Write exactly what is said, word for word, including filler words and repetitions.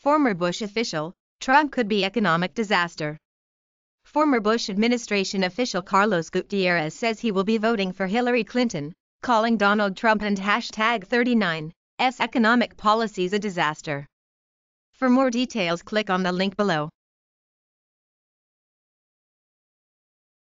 Former Bush official, Trump could be economic disaster. Former Bush administration official Carlos Gutierrez says he will be voting for Hillary Clinton, calling Donald Trump and hashtag thirty-nine's economic policies a disaster. For more details, click on the link below.